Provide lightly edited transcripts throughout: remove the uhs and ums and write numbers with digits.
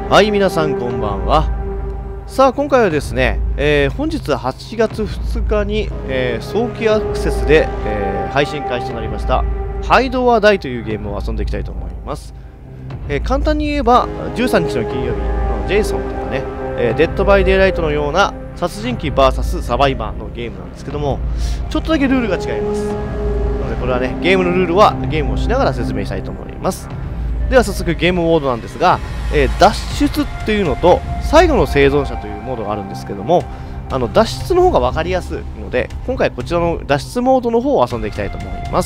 はい、皆さんこんばんは。さあ、今回はですね、本日8月2日に、早期アクセスで、配信開始となりました、ハイド・オア・ダイというゲームを遊んでいきたいと思います。簡単に言えば、13日の金曜日のジェイソンとかね、デッド・バイ・デイ・ライトのような殺人鬼 VS サバイバーのゲームなんですけども、ちょっとだけルールが違います。なので、これはね、ゲームのルールはゲームをしながら説明したいと思います。では早速ゲームモードなんですが、脱出っていうのと最後の生存者というモードがあるんですけども、脱出の方が分かりやすいので、今回こちらの脱出モードの方を遊んでいきたいと思います。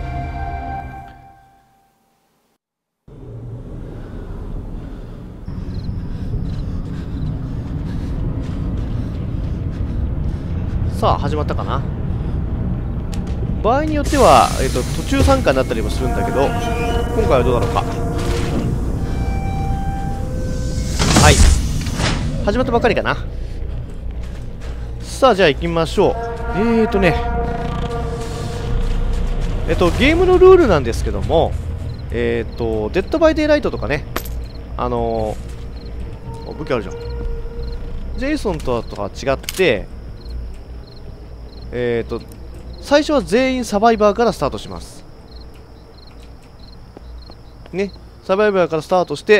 さあ始まったかな。場合によっては、途中参加になったりもするんだけど、今回はどうだろうか。はい、始まったばかりかな。さあじゃあ行きましょう。ゲームのルールなんですけども、デッドバイデイライトとかね、武器あるじゃん。ジェイソンとは違って、最初は全員サバイバーからスタートしますね。サバイバーからスタートして、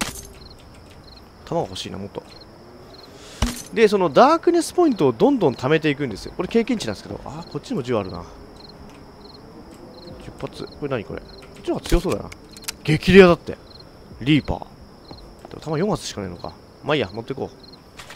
弾が欲しいな、もっと。で、そのダークネスポイントをどんどん貯めていくんですよ。これ経験値なんですけど、あー、こっちにも銃あるな。10発。これ何これ。こっちの方が強そうだな。激レアだって。リーパー。でも弾4発しかないのか。まあいいや、持っていこう。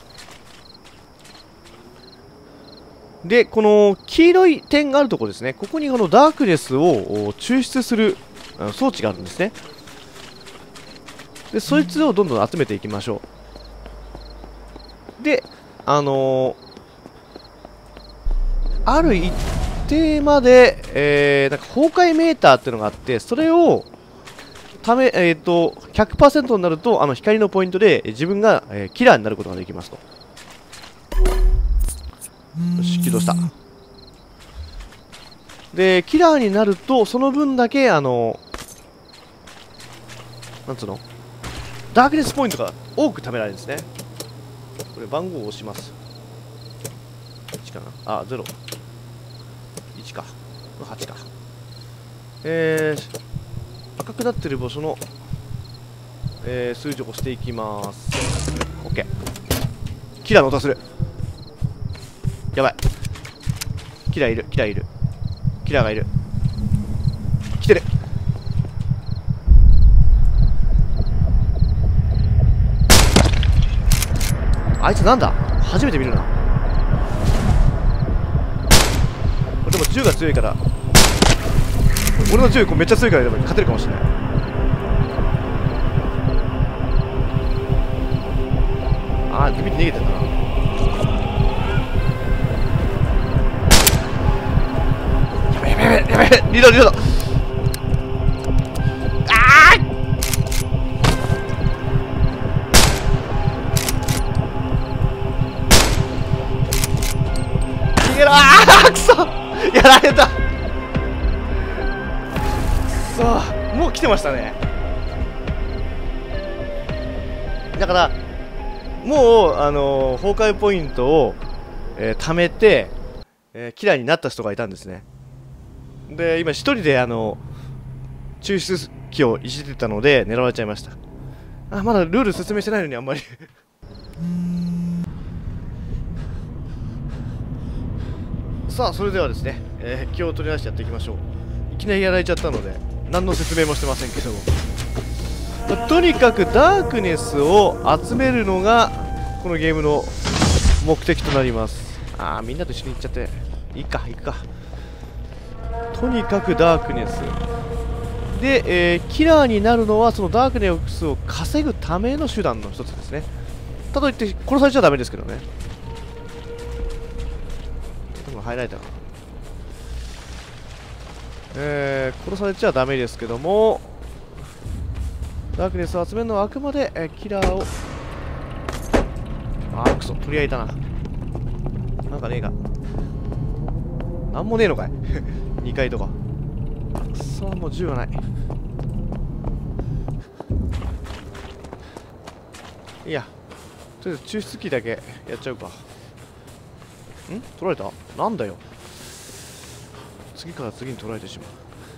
で、この黄色い点があるところですね。ここにダークネスを抽出する装置があるんですね。で、そいつをどんどん集めていきましょう。で、ある一定まで、なんか崩壊メーターっていうのがあって、それを100% になると、光のポイントで自分が、キラーになることができますと。よし、起動した。で、キラーになると、その分だけ、なんつうの、ダークネスポイントが多く貯められるんですね。これ、番号を押します。1かなあ、0。1か。8か。赤くなってる場所の、数字を押していきます。OK。キラーの音がする。やばい。キラーいる、キラーいる。キラーがいる。来てる。あいつなんだ、初めて見るな。でも銃が強いから、俺の銃めっちゃ強いから勝てるかもしれない。あー、ビビって逃げてんだな。やべえ、リロード。あー、逃げろ。あー、くそ、やられた。くそ、もう来てましたね。だからもう崩壊ポイントを、貯めて、キラーになった人がいたんですね。で、今一人で抽出機をいじってたので狙われちゃいました。あ、まだルール説明してないのにあんまりさあ、それではですね、気を取り出してやっていきましょう。いきなりやられちゃったので何の説明もしてませんけども、とにかくダークネスを集めるのがこのゲームの目的となります。あー、みんなと一緒に行っちゃっていいか、行くか。とにかくダークネスで、キラーになるのはそのダークネスを稼ぐための手段の一つですね。たといって殺されちゃダメですけどね。多分入られたかな。殺されちゃダメですけども、ダークネスを集めるのはあくまで、キラーを、あー、くそ、取り合いだな。なんかねえか。なんもねえのかい2階とか。くそ、もう銃がない。 いや、とりあえず抽出機だけやっちゃうか。取られた？なんだよ。次から次に取られてしまう。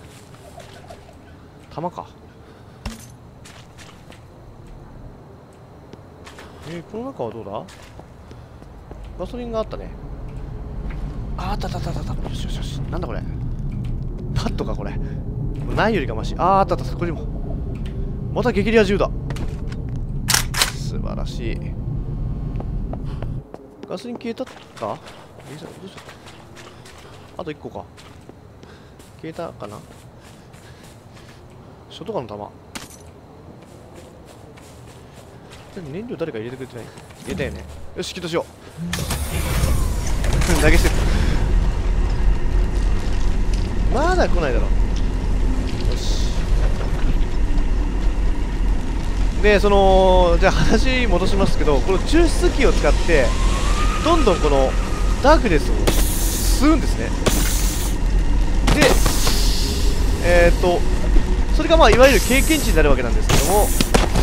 弾か。この中はどうだ？ガソリンがあったね。あったあったあったあった。よしよしよし。なんだこれ。パッドかこれ。ないよりかましい。あったあった。ここにも。また激レア銃だ。素晴らしい。ガソリン消えたか？どうしたあと1個か。消えたかな。ショットガンの弾。燃料誰か入れてくれてない？入れたよね。よし、起動しよう。投げ捨てる。まだ来ないだろ。よし。で、じゃあ話戻しますけど、この抽出機を使って、どんどんこのダークネスを吸うんですね。で、それがまあいわゆる経験値になるわけなんですけども、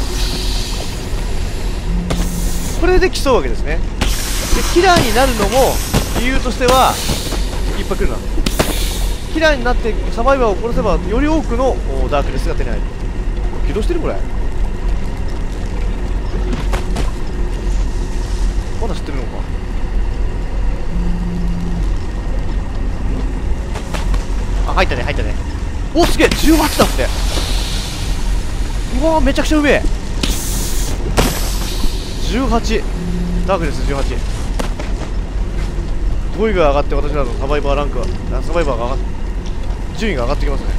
これで競うわけですね。で、キラーになるのも理由としては、いっぱい来るな。キラーになってサバイバーを殺せばより多くのダークネスが手に入る。起動してるこれ。まだ知ってるのか。あ、入ったね入ったね。お、すげえ18だって。うわー、めちゃくちゃうめえ。18ダークネス18。5位が上がって私らのサバイバーランクはサバイバーが上がって順位が上がってきますね。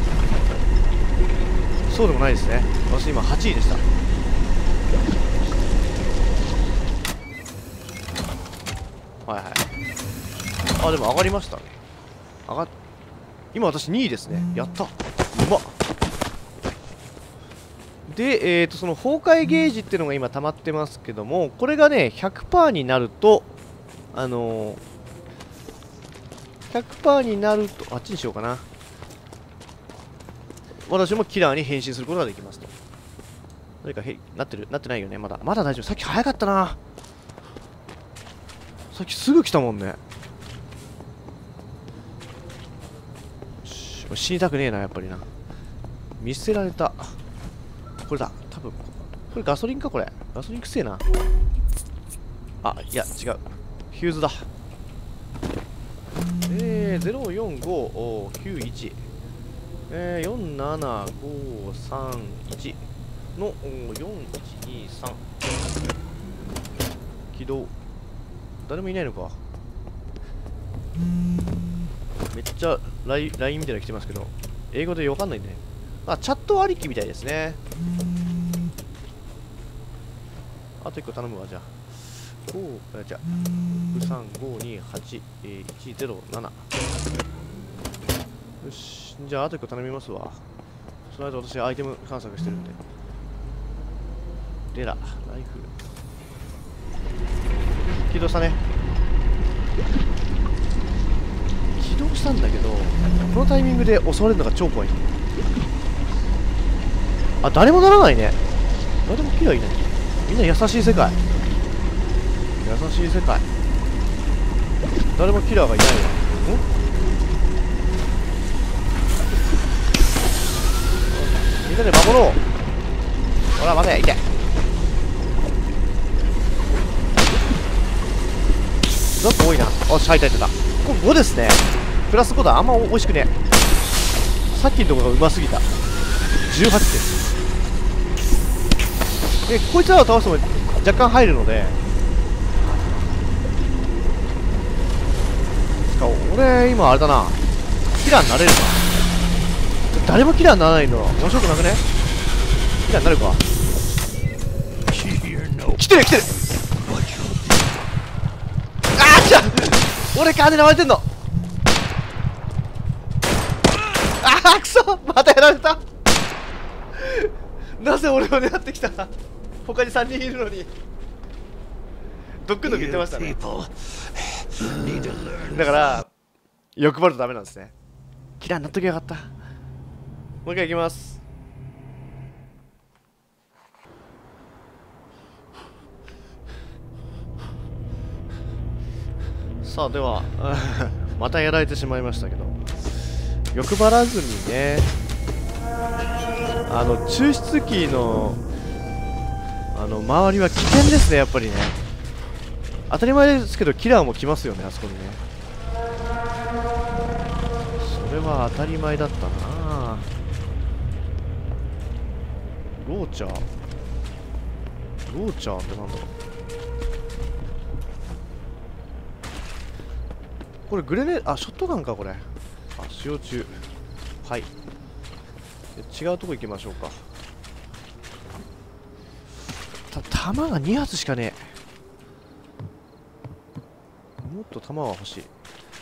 そうでもないですね。私今8位でした。はいはい。あ、でも上がりましたね。今私2位ですね。やった。うまっ。で、その崩壊ゲージっていうのが今溜まってますけども、これがね 100% になると100% になるとあっちにしようかな。私もキラーに変身することができますと。誰かなってないよね。まだ大丈夫。さっき早かったな。さっきすぐ来たもんね。死にたくねえな、やっぱりな。見捨てられた。これだ、多分。これガソリンか、これ。ガソリンくせえな。あ、いや、違う。フューズだ。045991。47531の4123。起動。誰もいないのか。めっちゃLINE みたいなの来てますけど、英語でわかんないんで、ね。あ、チャットありきみたいですね。あと1個頼むわ、じゃあ。じゃあ、63528-107。よし、じゃあ、あと1個頼みますわ。その間私、アイテム探索してるんで。レラ、ライフル。起動したね。起動したんだけど、このタイミングで襲われるのが超怖い。あ、誰もならないね。誰もキラーいない。みんな優しい世界。優しい世界。誰もキラーがいないわ。みんなで守ろう。ほら、待て、いて。なんか多いな。おし、入った入った。これ5ですね。プラス5だ。あんま美味しくね。さっきのところがうますぎた。18点。で、こいつらを倒しても若干入るので。俺、今あれだな。キラーになれるか。誰もキラーにならないの。面白くなくね？キラーになるか。来てる来てる。あーちゃ俺金狙われてんの。あーくそまたやられた。なぜ俺を狙ってきた。他に3人いるのに。ドックンドックン言ってましたね。だから欲張るとダメなんですね。キラーになっときゃよかった。もう一回いきます。 さあではまたやられてしまいましたけど、欲張らずにね、抽出機の周りは危険ですね。やっぱりね、当たり前ですけどキラーも来ますよね、あそこにね。それは当たり前だったな。ローチャーってなんだろう。これグレネード、あ、ショットガンかこれ。あ、使用中。はい、違うとこ行きましょうか。弾が2発しかねえ。もっと弾は欲しい。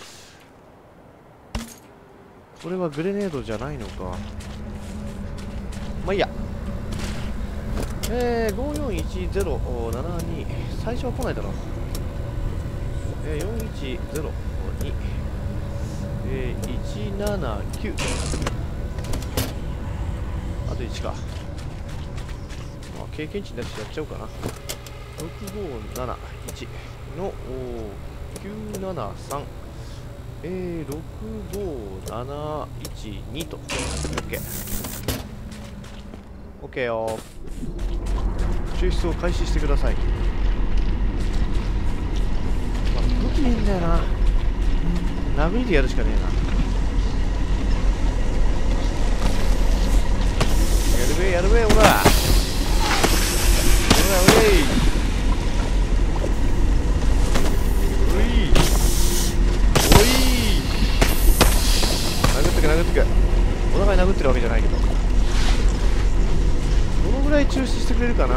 これはグレネードじゃないのか。まあいいや。541072、最初は来ないだろう。4102、179、あと1か。まあ経験値になってやっちゃおうかな。6571の973、65712と。 OK よ。抽出を開始してください。まあ、武器いいんだよな。殴りでやるしかねえな。やるべやるべ、ほら。ほらおいおいおい、殴ってく殴ってく。お互い殴ってるわけじゃないけど、どのぐらい抽出してくれるかな。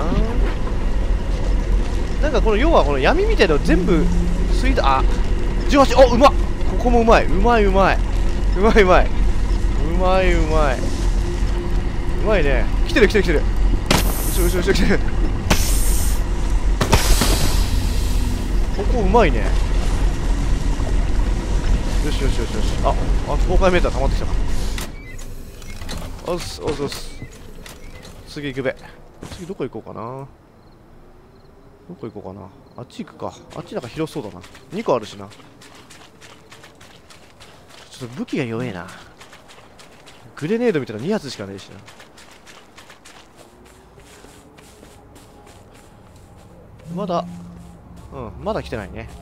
なんかこの要はこの闇みたいなの全部吸いだ。あ、18、お、うまっ。ここもうまい。うまいうまいうまいうまいうまいうまいうまいね。来てる来てる来てる。後ろ後ろ後ろ来てる。ここうまいね。よしよしよしよし。あ、崩壊メーター溜まってきたか。おっすおっすおっす。次行くべ。次どこ行こうかな。どこ行こうかな。あっち行くか。あっちなんか広そうだな。2個あるしな。ちょっと武器が弱えな。グレネードみたいな2発しかねえしな。まだまだ来てないね。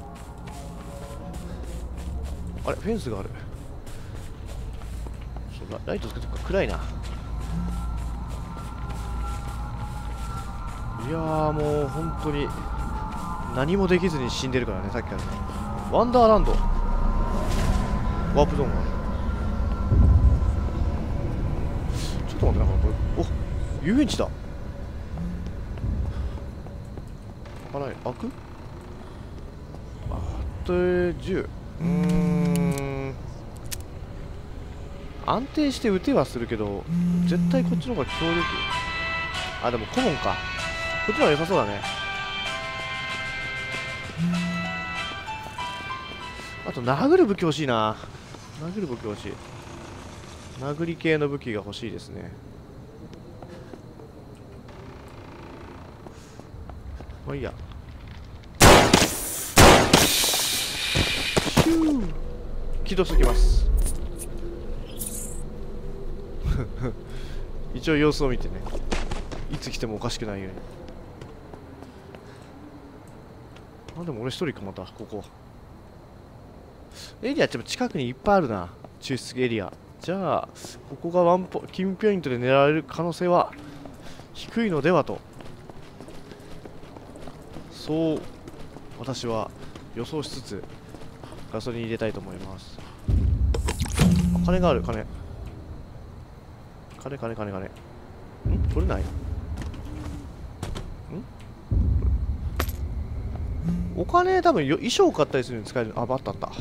あれ、フェンスがある。ライトつけとくか。暗いな。いやー、もう本当に何もできずに死んでるからね、さっきからね。ワンダーランド、ワープゾーンがある。ちょっと待って、なんかこれ、お、遊園地だ。開かない。開く？あと10。安定して撃てはするけど、絶対こっちの方が強力。あ、でもコモンか。こっちの方が良さそうだね。あと殴る武器欲しいな。殴る武器欲しい。殴り系の武器が欲しいですね。まあいいや。シュー、起動してきます。一応様子を見てね、いつ来てもおかしくないように。あ、でも俺一人か。またここエリアちょっと近くにいっぱいあるな。抽出エリア。じゃあここがキンポイントで狙われる可能性は低いのではと、そう私は予想しつつガソリン入れたいと思います。金がある。金ん、取れない。ん、お金多分衣装買ったりするのに使える。あ、あったあった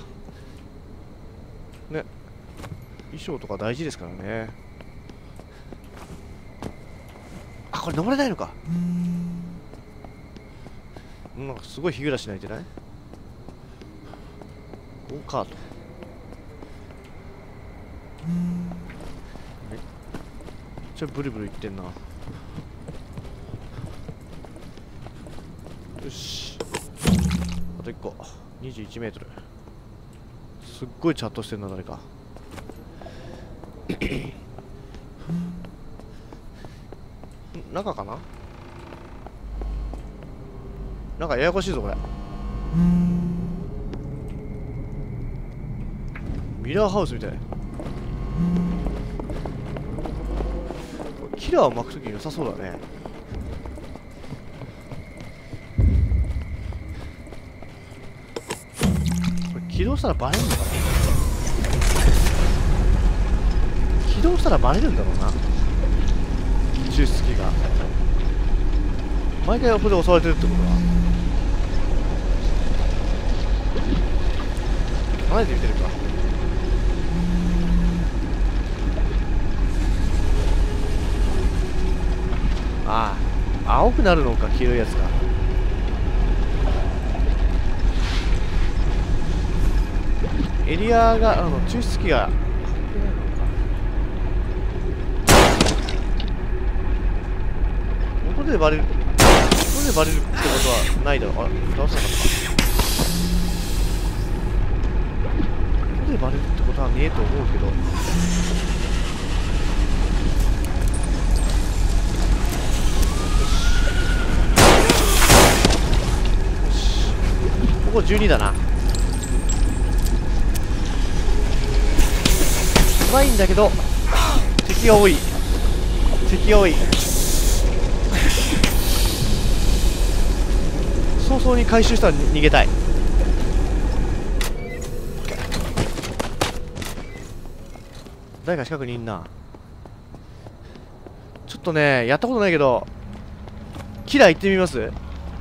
ね。衣装とか大事ですからね。あ、これ登れないのか。なんかすごい日暮らしないといけない。ゴーカート。ちょっとブルブルいってんな。よし、あと1個。21メートル。 すっごいチャットしてるな、誰か。中かな。なんかややこしいぞこれ。ミラーハウスみたい。キラーを巻くときに良さそうだね。これ起動したらバレるのかな。起動したらバレるんだろうな、抽出機が。毎回ここで襲われてるってことは離れて見てるか。ああ、青くなるのか、黄色いやつが。エリアが、抽出機がここでバレる、ここでバレるってことはないだろう。あ、倒せなかった。ここでバレるってことはねえと思うけど。ここ12だな。うまいんだけど敵が多い。敵が多い。早々に回収したら逃げたい。誰か近くにいんな。ちょっとね、やったことないけどキラー行ってみます。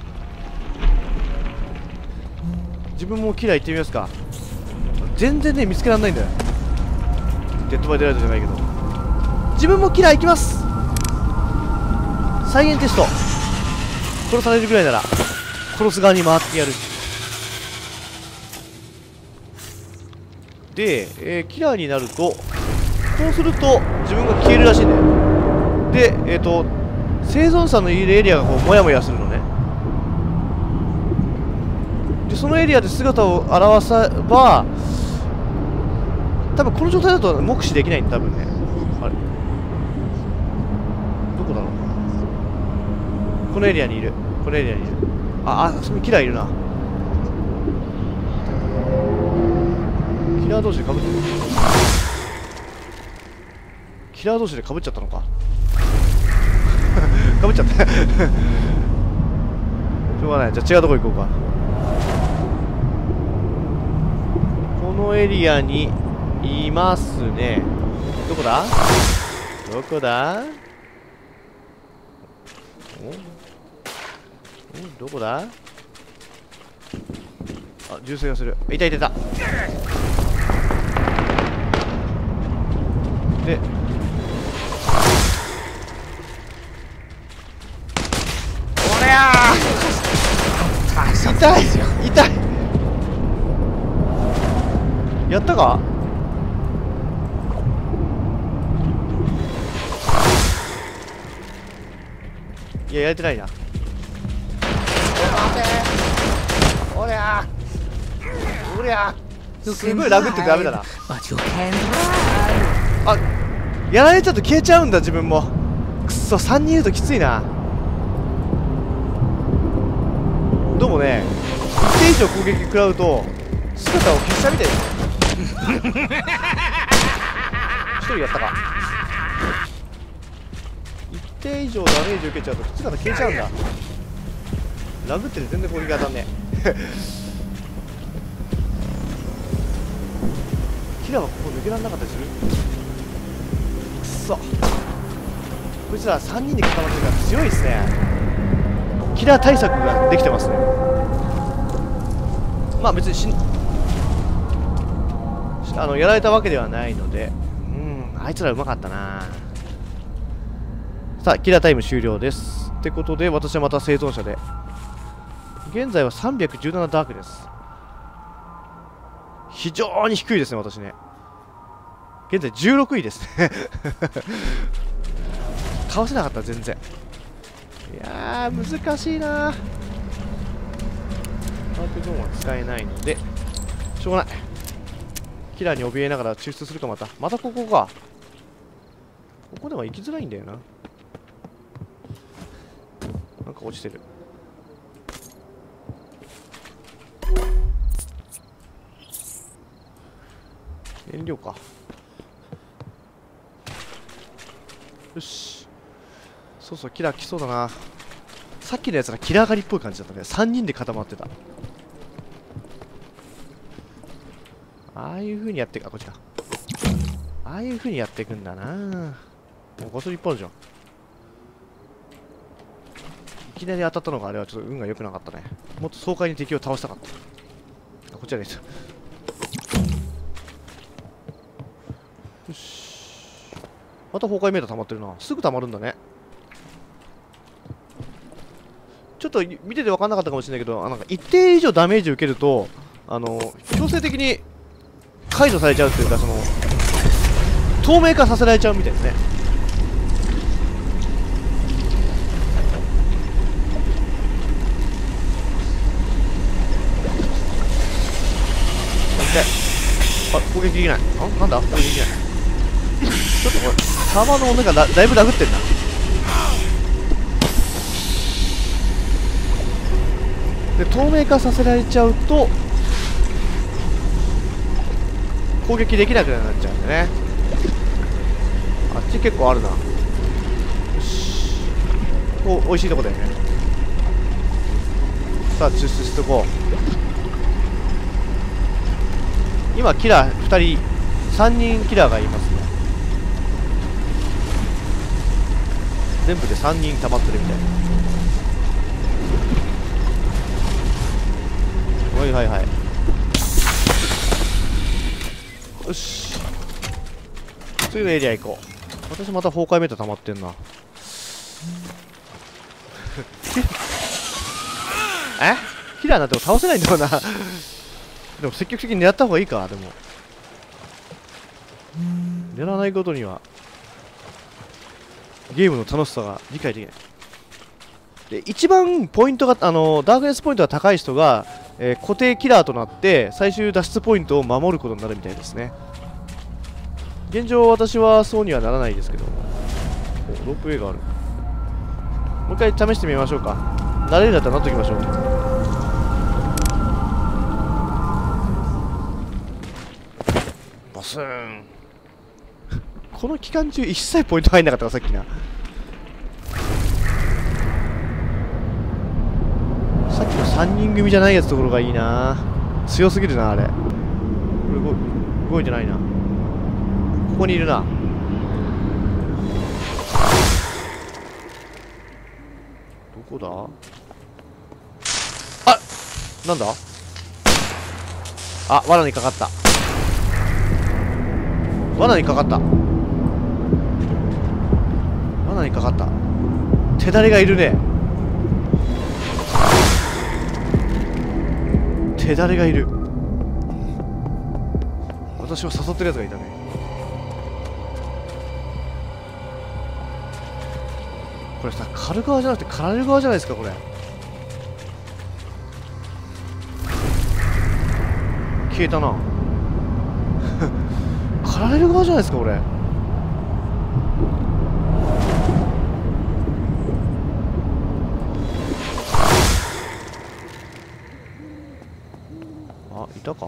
自分もキラー行ってみますか。全然ね見つけられないんだよ。デッドバイデライトじゃないけど。自分もキラー行きます。再現テスト。殺されるぐらいなら殺す側に回ってやる。で、キラーになるとこうすると自分が消えるらしいんだよ。で生存者のいるエリアがこうモヤモヤするのね。でそのエリアで姿を現せば多分この状態だと目視できないんだ、多分ね。あれどこだろう。このエリアにいる。このエリアにいる。あ、そこにキラーいるな。キラー同士でかぶってる。キラー同士でかぶっちゃったのか。かぶっちゃったしょうがない。じゃあ違うとこ行こうか。このエリアにいますね。どこだどこだ。どこだ。あ、銃声がする。いたいたいた。でおりゃー痛い痛い。やったか。いや、やれてないな。おりゃーおりゃー。すごいラグってダメだな。あ、やられちゃうと消えちゃうんだ。自分もくっそ、3人いるときついな。どうもね、一定以上攻撃食らうと姿を消したみたいです。一人やったか。一定以上ダメージ受けちゃうと姿消えちゃうんだ。ラグってて全然攻撃当たんねえキラーはここ抜けられなかったりする。くそ、こいつら3人で固まってるから強いっすね。キラー対策ができてますね。まあ別にやられたわけではないので、あいつらうまかったな。さあ、キラータイム終了ですってことで、私はまた生存者で現在は317ダークです。非常に低いですね、私ね。現在16位ですね倒せなかった、全然。いやー、難しいな。ワープゾーンは使えないのでしょうがない。 キラーに怯えながら抽出するか。またここか。ここでは行きづらいんだよな。なんか落ちてる。燃料か。よし。そうそう、キラー来そうだな。さっきのやつらキラー狩りっぽい感じだったね。3人で固まってた。ああいう風にやってあ、こっちか。ああいう風にやっていくんだな。もうゴソリ一本じゃん。いきなり当たったのがあれはちょっと運が良くなかったね。もっと爽快に敵を倒したかった。あ、こっちはです。よし。また崩壊メーター溜まってるな。すぐ溜まるんだね。ちょっと見てて分かんなかったかもしれないけど、なんか一定以上ダメージを受けると、強制的に解除されちゃうっていうか、透明化させられちゃうみたいですね。あ、攻撃できない。なんだ攻撃できない。ちょっとこれ、サーバーのお目がだいぶ殴ってんな。で、透明化させられちゃうと、攻撃できなくなっちゃうんだね。あっち結構あるな。よし。ここ、美味しいとこだよね。さあ、抽出しとこう。今キラー2人3人キラーがいますね。全部で3人溜まってるみたいな。はいはいはい。よし、次のエリア行こう。私また崩壊メーター溜まってんな。え、キラーなんても倒せないんだろうな。でも積極的に狙った方がいいか。でも狙わないことにはゲームの楽しさが理解できない。で、一番ポイントがダークネスポイントが高い人が、固定キラーとなって最終脱出ポイントを守ることになるみたいですね。現状私はそうにはならないですけど。ロープウェイがある。もう一回試してみましょうか。慣れるんだったらなっときましょう。ボスーン。この期間中一切ポイント入んなかったからさっきな。さっきの3人組じゃないやつところがいいな。強すぎるなあれ。これ動いてないな。ここにいるな。どこだ。あ、なんだ。あ、罠にかかった。罠にかかった。罠にかかった。手だれがいるね。手だれがいる。私を誘ってるやつがいたね。これさ、狩る側じゃなくて狩られる側じゃないですかこれ。消えたな。狩られる側じゃないですかこれ。あ、いたか。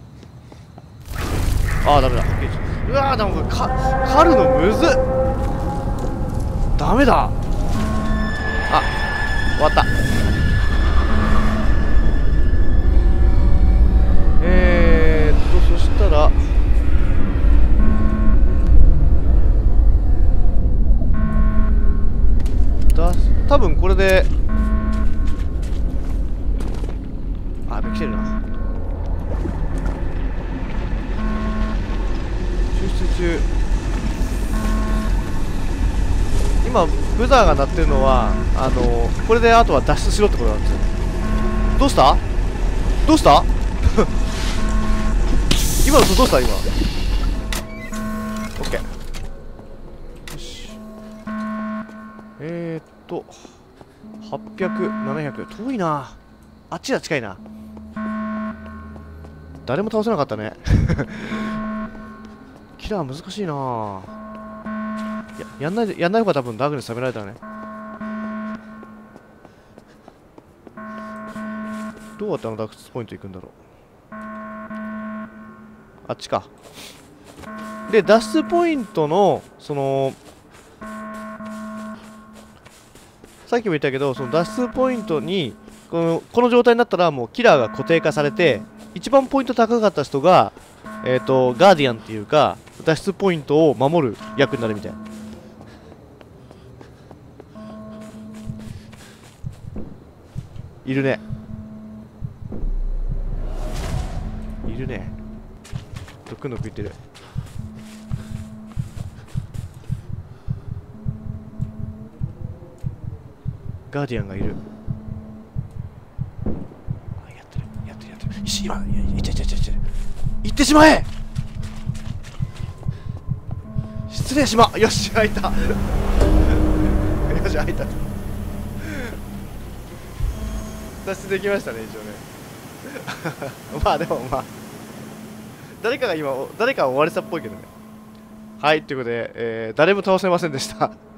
あー、ダメだ。うわー、でもこれ狩るのむずっ。ダメだ。あ、終わった。そしたら多分これで、あ、来てるな。抽出中。今ブザーが鳴ってるのはこれであとは脱出しろってことなんですよ。どうしたどうした今のどうした今。オッケー。よし。800、700。遠いな。あっちは近いな。誰も倒せなかったね。 キラー難しいなぁ。やんない方が多分ダークネス食べられたらね。どうやってダークネスポイント行くんだろう。あっちか。で、脱出ポイントの、さっきも言ったけど、その脱出ポイントに、この状態になったら、もうキラーが固定化されて、一番ポイント高かった人が、ガーディアンっていうか、脱出ポイントを守る役になるみたいな。いるね。いるね。どくのくいってる。ガーディアンがいる。あ、やってる。今、いっちゃ行ってしまえ。失礼しま。よし、開いた。よし、開いた。脱出できましたね、一応ね。まあでも誰かが追われたっぽいけどね。はい、ということで、誰も倒せませんでした。